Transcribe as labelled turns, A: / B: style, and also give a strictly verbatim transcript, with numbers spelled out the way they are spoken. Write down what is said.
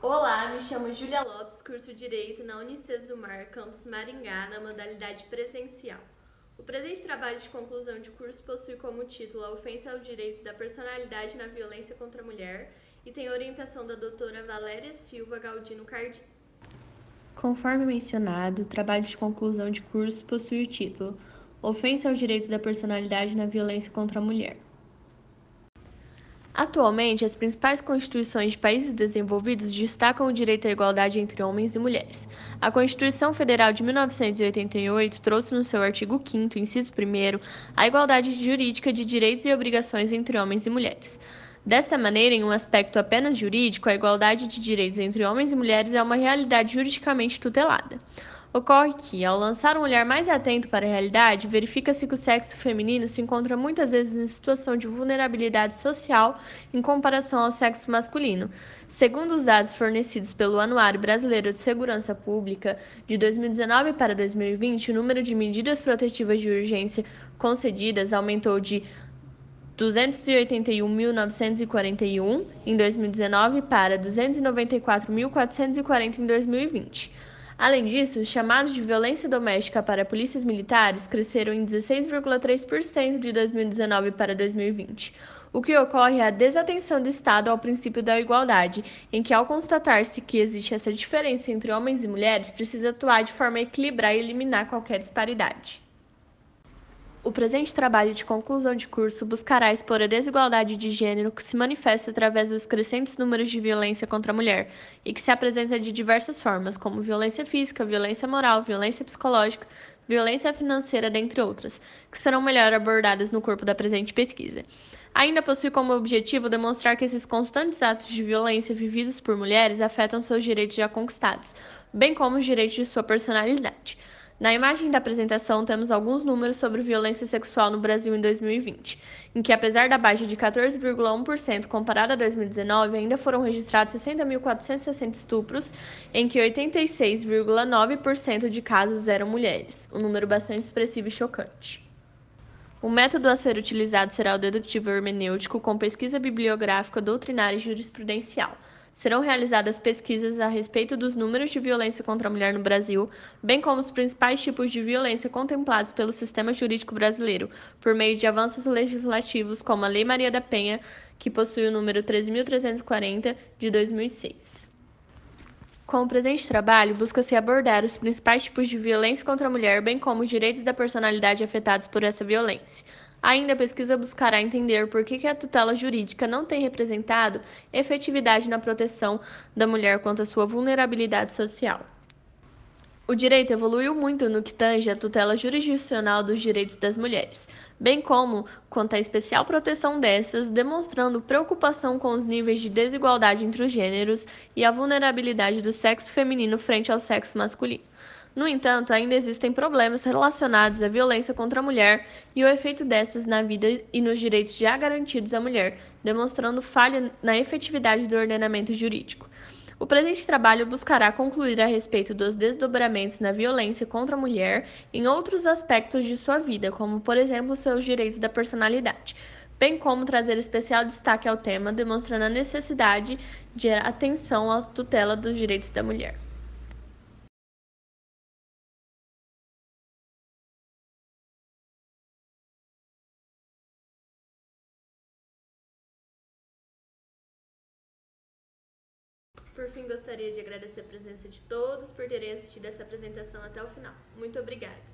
A: Olá, me chamo Júlia Lopes, curso Direito na Unicesumar, campus Maringá, na modalidade presencial. O presente trabalho de conclusão de curso possui como título A Ofensa ao Direito da Personalidade na Violência contra a Mulher e tem orientação da doutora Valéria Silva Galdino Cardim.
B: Conforme mencionado, o trabalho de conclusão de curso possui o título Ofensa ao Direito da Personalidade na Violência contra a Mulher. Atualmente, as principais constituições de países desenvolvidos destacam o direito à igualdade entre homens e mulheres. A Constituição Federal de mil novecentos e oitenta e oito trouxe no seu artigo quinto, inciso primeiro, a igualdade jurídica de direitos e obrigações entre homens e mulheres. Dessa maneira, em um aspecto apenas jurídico, a igualdade de direitos entre homens e mulheres é uma realidade juridicamente tutelada. Ocorre que, ao lançar um olhar mais atento para a realidade, verifica-se que o sexo feminino se encontra muitas vezes em situação de vulnerabilidade social em comparação ao sexo masculino. Segundo os dados fornecidos pelo Anuário Brasileiro de Segurança Pública, de dois mil e dezenove para dois mil e vinte, o número de medidas protetivas de urgência concedidas aumentou de duzentos e oitenta e um mil novecentos e quarenta e um em dois mil e dezenove para duzentos e noventa e quatro mil quatrocentos e quarenta em dois mil e vinte. Além disso, os chamados de violência doméstica para polícias militares cresceram em dezesseis vírgula três por cento de dois mil e dezenove para dois mil e vinte. O que ocorre é a desatenção do Estado ao princípio da igualdade, em que, ao constatar-se que existe essa diferença entre homens e mulheres, precisa atuar de forma a equilibrar e eliminar qualquer disparidade. O presente trabalho de conclusão de curso buscará expor a desigualdade de gênero que se manifesta através dos crescentes números de violência contra a mulher e que se apresenta de diversas formas, como violência física, violência moral, violência psicológica, violência financeira, dentre outras, que serão melhor abordadas no corpo da presente pesquisa. Ainda possui como objetivo demonstrar que esses constantes atos de violência vividos por mulheres afetam seus direitos já conquistados, bem como os direitos de sua personalidade. Na imagem da apresentação, temos alguns números sobre violência sexual no Brasil em dois mil e vinte, em que, apesar da baixa de quatorze vírgula um por cento comparada a dois mil e dezenove, ainda foram registrados sessenta mil quatrocentos e sessenta estupros, em que oitenta e seis vírgula nove por cento de casos eram mulheres, um número bastante expressivo e chocante. O método a ser utilizado será o dedutivo hermenêutico com pesquisa bibliográfica, doutrinária e jurisprudencial. Serão realizadas pesquisas a respeito dos números de violência contra a mulher no Brasil, bem como os principais tipos de violência contemplados pelo sistema jurídico brasileiro, por meio de avanços legislativos como a Lei Maria da Penha, que possui o número treze mil trezentos e quarenta, de dois mil e seis. Com o presente trabalho, busca-se abordar os principais tipos de violência contra a mulher, bem como os direitos da personalidade afetados por essa violência. Ainda a pesquisa buscará entender por que a tutela jurídica não tem representado efetividade na proteção da mulher quanto à sua vulnerabilidade social. O direito evoluiu muito no que tange à tutela jurisdicional dos direitos das mulheres, bem como quanto à especial proteção dessas, demonstrando preocupação com os níveis de desigualdade entre os gêneros e a vulnerabilidade do sexo feminino frente ao sexo masculino. No entanto, ainda existem problemas relacionados à violência contra a mulher e o efeito dessas na vida e nos direitos já garantidos à mulher, demonstrando falha na efetividade do ordenamento jurídico. O presente trabalho buscará concluir a respeito dos desdobramentos na violência contra a mulher em outros aspectos de sua vida, como, por exemplo, seus direitos da personalidade, bem como trazer especial destaque ao tema, demonstrando a necessidade de atenção à tutela dos direitos da mulher.
A: Por fim, gostaria de agradecer a presença de todos por terem assistido essa apresentação até o final. Muito obrigada!